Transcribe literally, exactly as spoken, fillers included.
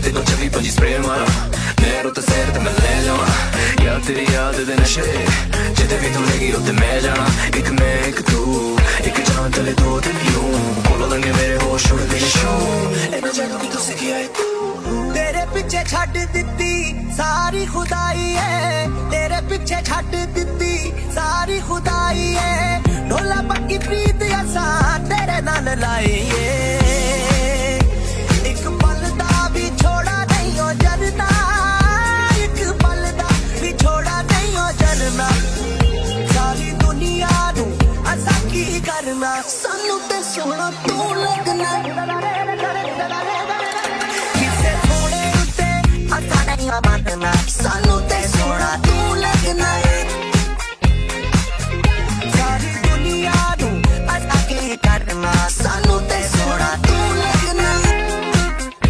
तेनों चवी पंजी स्प्रे मारा मैं रुत सैर ते मैं ले जावा यार तेरी याद दे नशे जिते भी तू लगी उत्ते मैं जाना एक मैं एक तू एक जान चले दो दिन यूं कोलो लंगे मेरे होश उड़ गए शू इन्ना जानो कि तू सिखिया है तेरे पीछे छड़ दिती सारी खुदाई है तेरे पीछे छड़ दिती सारी खुदाई है ढोला पक्की प्रीत असा तेरे नाल लाई है एक पल दा भी छोड़ा नहीं हो जरना एक पल दा भी छोड़ा नहीं हो जरना सारी दुनिया नू असा की करना सानू ते सोना तू लगना किसे थोड़े उत्ते असा नहीं बनना